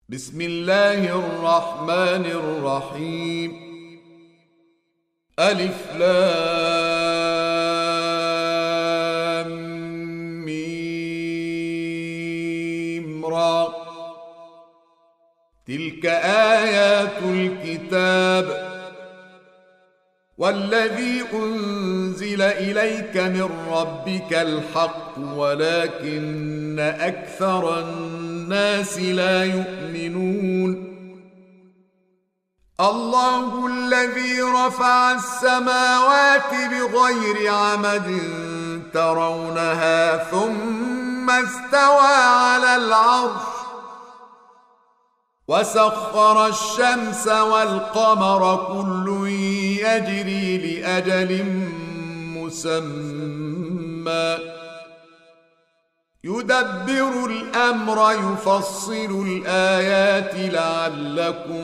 بسم الله الرحمن الرحيم. ألف لام ميم را. تلك آيات الكتاب والذي أنزل إليك من ربك الحق ولكن أكثر الناس لا يؤمنون. الله الذي رفع السماوات بغير عمد ترونها ثم استوى على العرش وسخر الشمس والقمر كل يجري لأجل مسمى يدبر الأمر يفصل الآيات لعلكم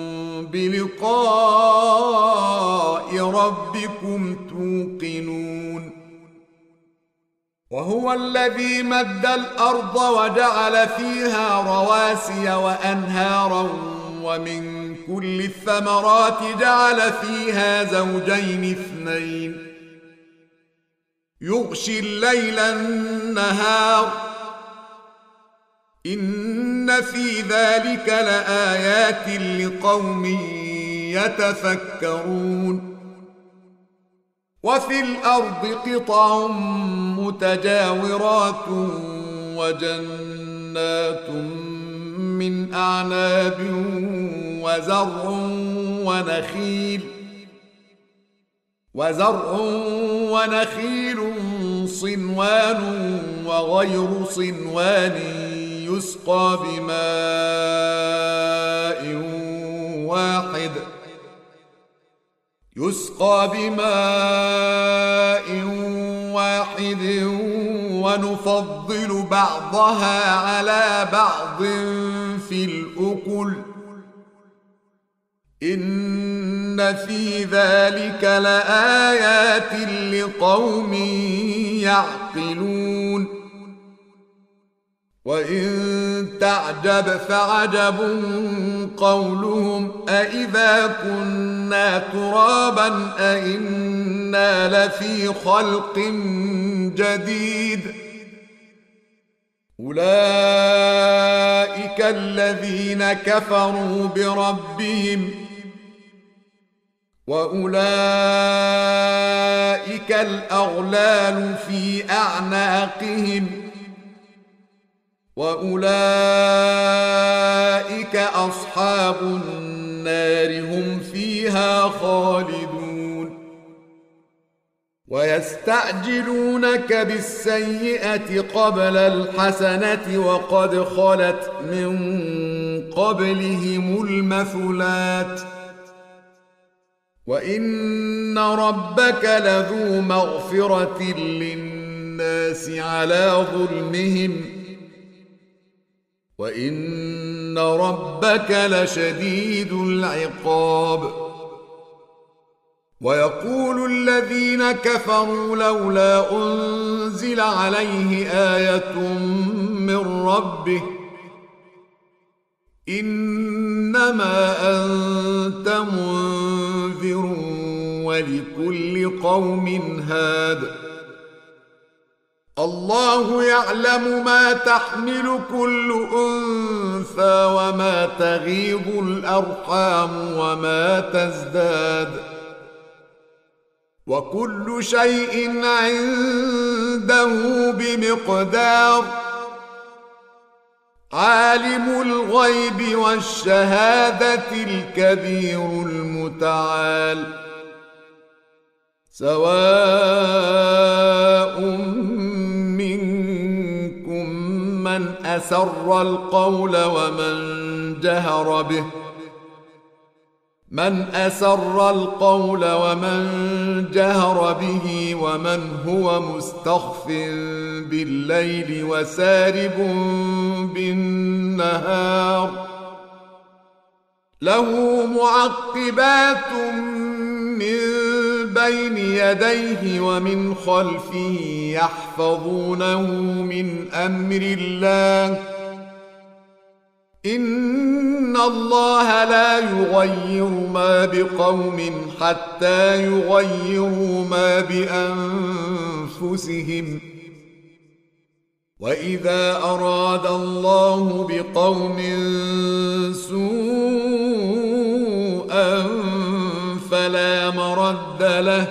بلقاء ربكم توقنون. وهو الذي مد الأرض وجعل فيها رواسي وأنهارا ومن كل الثمرات جعل فيها زوجين اثنين يغشي الليل النهار إن في ذلك لآيات لقوم يتفكرون. وفي الأرض قطع متجاورات وجنات من أعناب وزرع ونخيل صنوان وغير صنوان يسقى بماء واحد ونفضل بعضها على بعض في الأكل إن في ذلك لآيات لقوم يعقلون. وإن تعجب فعجب قولهم أإذا كنا ترابا أإنا لفي خلق جديد أولئك الذين كفروا بربهم وأولئك الأغلال في أعناقهم وأولئك أصحاب النار هم فيها خالدون. ويستعجلونك بالسيئة قبل الحسنة وقد خلت من قبلهم المثلات وإن ربك لذو مغفرة للناس على ظلمهم وإن ربك لشديد العقاب. ويقول الذين كفروا لولا أنزل عليه آية من ربه إنما أنت منذر ولكل قوم هاد الله يعلم ما تحمل كل أنثى وما تغيض الأرحام وما تزداد وكل شيء عنده بمقدار. عالم الغيب والشهادة الكبير المتعال سواء منكم من أسر القول ومن جهر به ومن هو مستخف بالليل وسارب بالنهار له معقبات من بين يديه ومن خلفه يحفظونه من أمر الله إن إن الله لا يغير ما بقوم حتى يغيروا ما بأنفسهم وإذا أراد الله بقوم سوءا فلا مرد له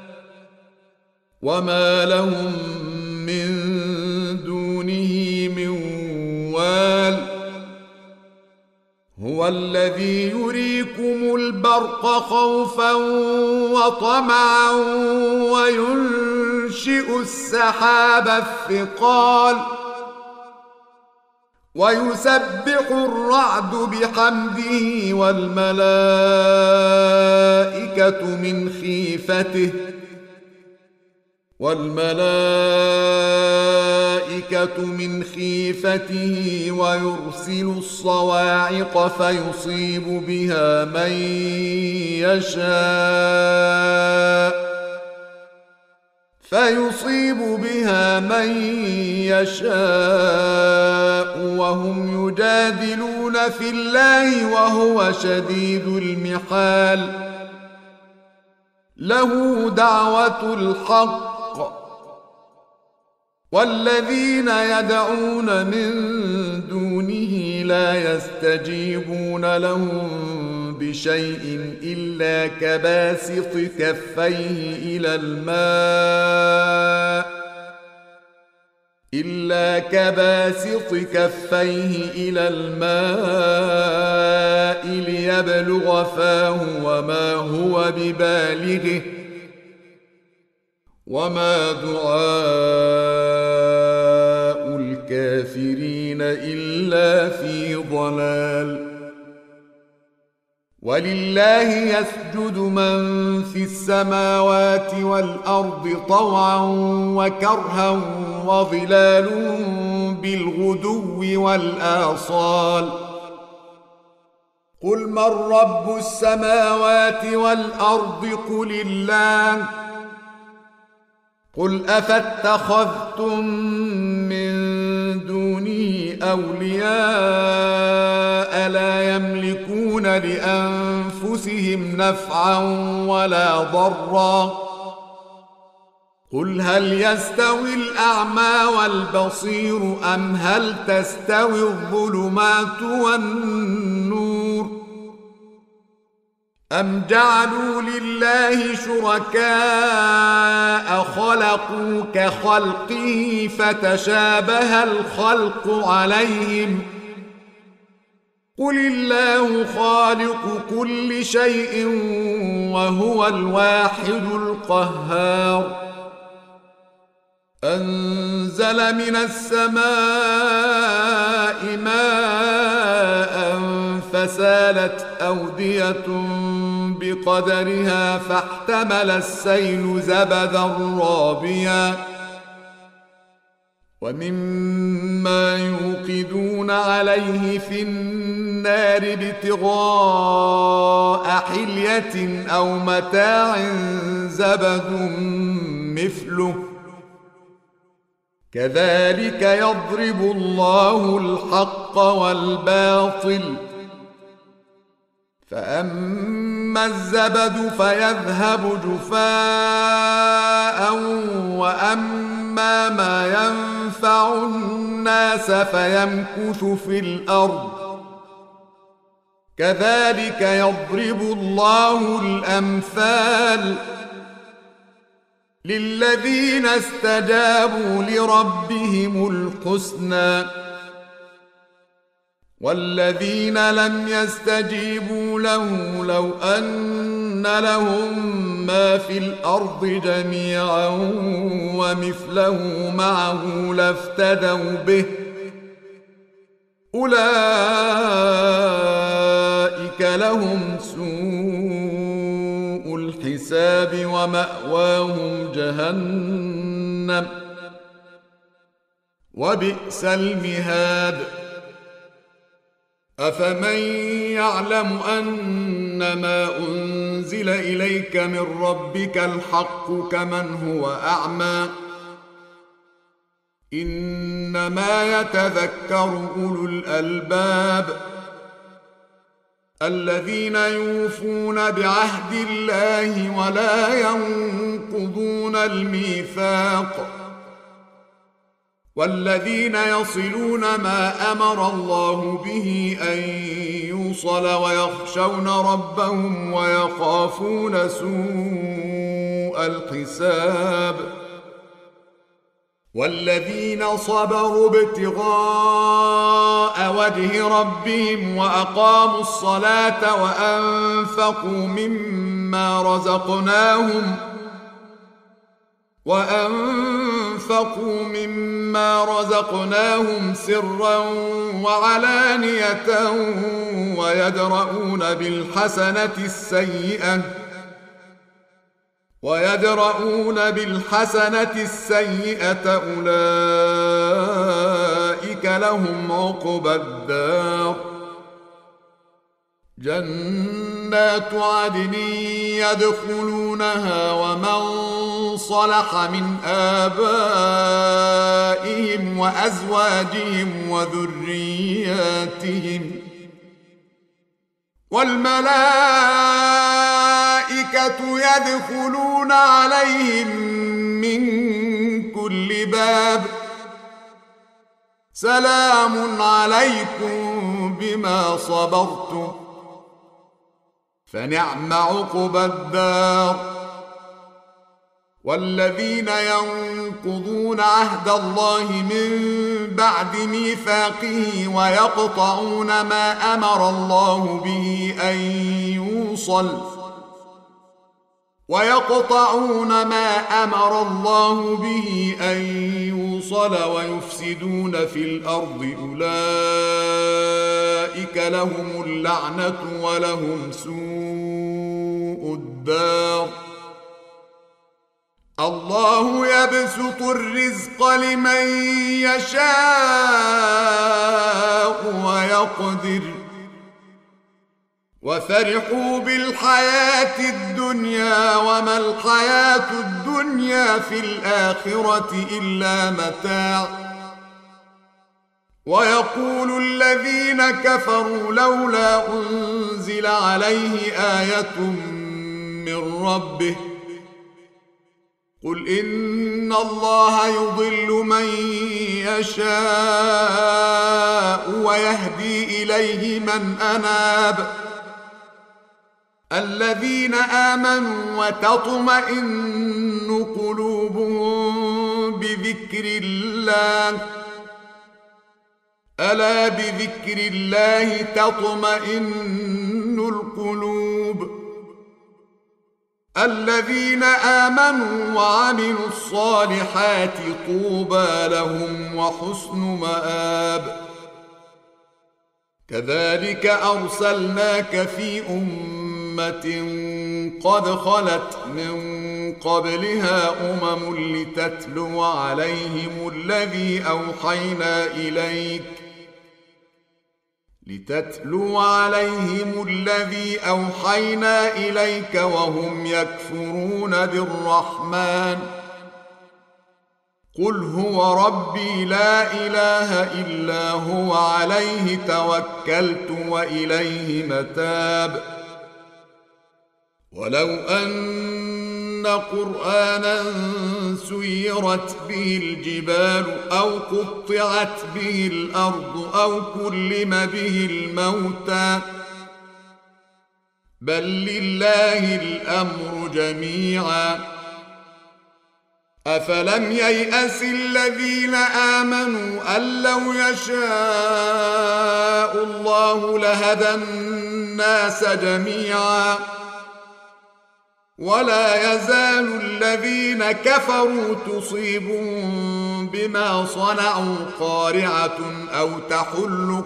وما لهم من دونه من وال هو الذي يريكم البرق خوفا وطمعا وينشئ السحاب الثقال ويسبح الرعد بحمده والملائكة من خيفته ويرسل الصواعق فيصيب بها من يشاء وهم يجادلون في الله وهو شديد المحال له دعوة الحق والذين يدعون من دونه لا يستجيبون لهم بشيء إلا كباسط كفيه إلى الماء ليبلغ فاه وما هو ببالغه وما دعاء الكافرين إلا في ضلال ولله يسجد من في السماوات والأرض طوعا وكرها وظلالهم بالغدو والآصال قل من رب السماوات والأرض قل الله قل أفاتخذتم من دونه أولياء لا يملكون لأنفسهم نفعا ولا ضرا قل هل يستوي الأعمى والبصير أم هل تستوي الظلمات والنور أم جعلوا لله شركاء خلقوا كخلقه فتشابه الخلق عليهم قل الله خالق كل شيء وهو الواحد القهار أنزل من السماء ماء فسالت أودية بقدرها فاحتمل السيل زبدا رابيا ومما يوقدون عليه في النار ابتغاء حلية أو متاع زبد مثله كذلك يضرب الله الحق والباطل فأما الزبد فيذهب جفاء وأما ما ينفع الناس فيمكث في الأرض كذلك يضرب الله الأمثال للذين استجابوا لربهم الحسنى والذين لم يستجيبوا له لو أن لهم ما في الأرض جميعا ومثله معه لافتدوا به أولئك لهم سوء الحساب ومأواهم جهنم وبئس المهاد أفمن يعلم أنما أنزل إليك من ربك الحق كمن هو أعمى إنما يتذكر أولو الألباب الذين يوفون بعهد الله ولا ينقضون الميثاق والذين يصلون ما أمر الله به أن يوصل ويخشون ربهم ويخافون سوء الحساب والذين صبروا ابتغاء وجه ربهم وأقاموا الصلاة وأنفقوا مما رزقناهم سرا وعلانية ويدرؤون بالحسنة السيئة أولئك لهم عقبى الدار جنات عدن يدخلونها ومن صلح من آبائهم وأزواجهم وذرياتهم والملائكة يدخلون عليهم من كل باب سلام عليكم بما صبرتم فنعم عقبى الدار والذين ينقضون عهد الله من بعد ميثاقه ويقطعون ما أمر الله به أن يوصل ويفسدون في الأرض أولئك لهم اللعنة ولهم سوء الدار الله يبسط الرزق لمن يشاء ويقدر وفرحوا بالحياة الدنيا وما الحياة الدنيا في الآخرة إلا متاع ويقول الذين كفروا لولا أنزل عليه آية من ربه قل إن الله يضل من يشاء ويهدي إليه من أناب الذين آمنوا وتطمئن قلوبهم بذكر الله ألا بذكر الله تطمئن القلوب الذين آمنوا وعملوا الصالحات طوبى لهم وحسن مآب كذلك أرسلناك في أمة قد خلت من قبلها لتتلو عليهم الذي أوحينا إليك وهم يكفرون بالرحمن قل هو ربي لا إله إلا هو عليه توكلت وإليه متاب ولو أن قرآنا سيرت به الجبال أو قطعت به الأرض أو كلم به الموتى بل لله الأمر جميعا أفلم ييأس الذين آمنوا أن لو يشاء الله لهدى الناس جميعا ولا يزال الذين كفروا تصيبهم بما صنعوا قارعة أو تحل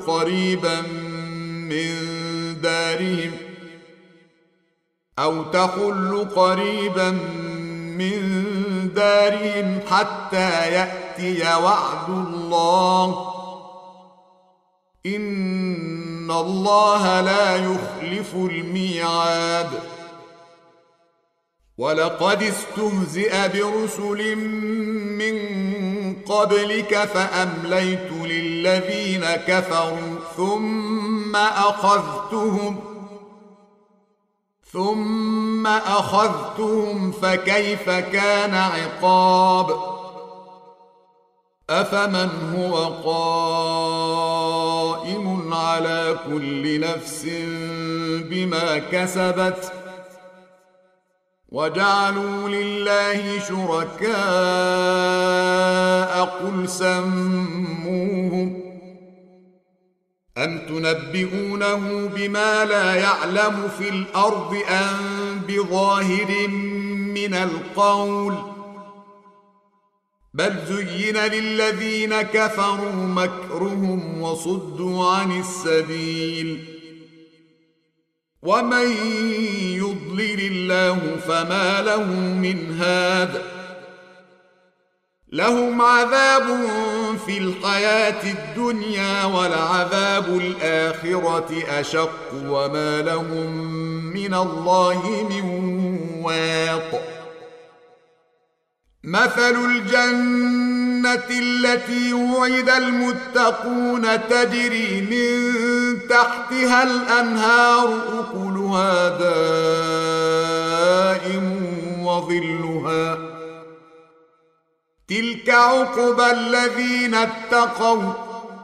قريبا من دارهم حتى يأتي وعد الله إن الله لا يخلف الميعاد ولقد استهزئ برسل من قبلك فأمليت للذين كفروا ثم أخذتهم ثم أخذتهم فكيف كان عقاب أفمن هو قائم على كل نفس بما كسبت وجعلوا لله شركاء قل سموهم أم تنبئونه بما لا يعلم في الأرض أم بظاهر من القول بل زين للذين كفروا مكرهم وصدوا عن السبيل ومن يضلل الله فما له من هاد لهم عذاب في الحياة الدنيا ولعذاب الآخرة أشق وما لهم من الله من واق مثل الجنة التي وعد المتقون تجري من تحتها الأنهار أكلها دائم وظلها تلك عقبى الذين اتقوا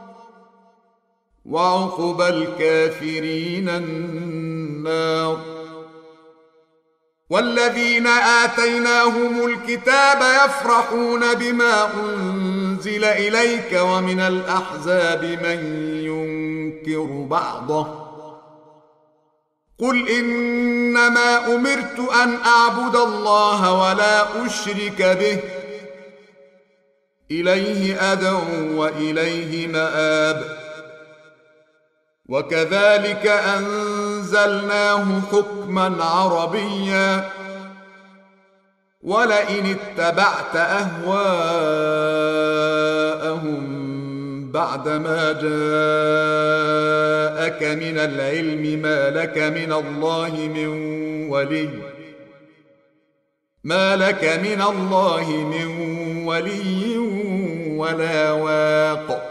وعقبى الكافرين النار والذين آتيناهم الكتاب يفرحون بما أنزل إليك ومن الأحزاب من ينكر بعضه قل إنما أمرت أن أعبد الله ولا أشرك به إليه أدعو وإليه مآب وكذلك أنزلناه حكما عربيا ولئن اتبعت أهواءهم بعدما جاءك من العلم ما لك من الله من ولي ولا واق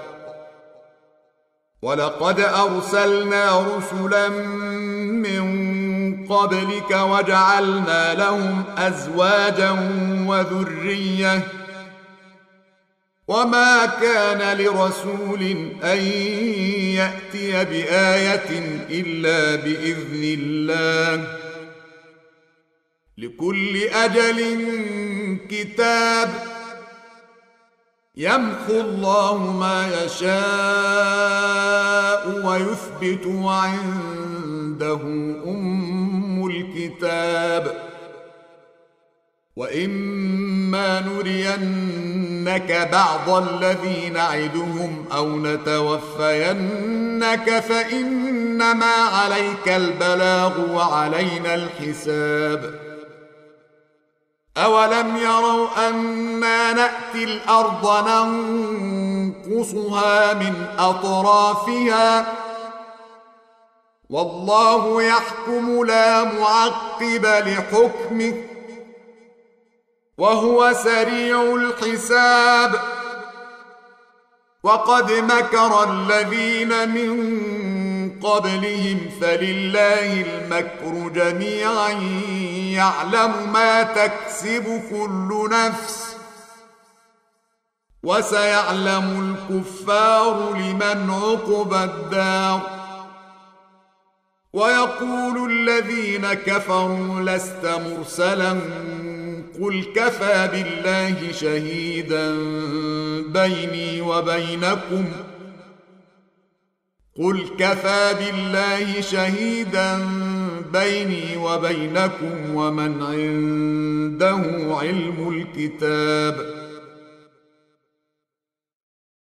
ولقد أرسلنا رسلا من قبلك وجعلنا لهم أزواجا وذرية وما كان لرسول أن يأتي بآية إلا بإذن الله لكل أجل كتاب يمحو الله ما يشاء ويثبت وعنده أم الكتاب وإما نرينك بعض الذي نعدهم أو نتوفينك فإنما عليك البلاغ وعلينا الحساب أولم يروا أنا نأتي الأرض ننقصها من أطرافها والله يحكم لا معقب لحكمه وهو سريع الحساب وقد مكر الذين من قبلهم فلله المكر جميعا يعلم ما تكسب كل نفس وسيعلم الكفار لمن عقبى الدار ويقول الذين كفروا لست مرسلا قل كفى بالله شهيدا بيني وبينكم ومن عنده علم الكتاب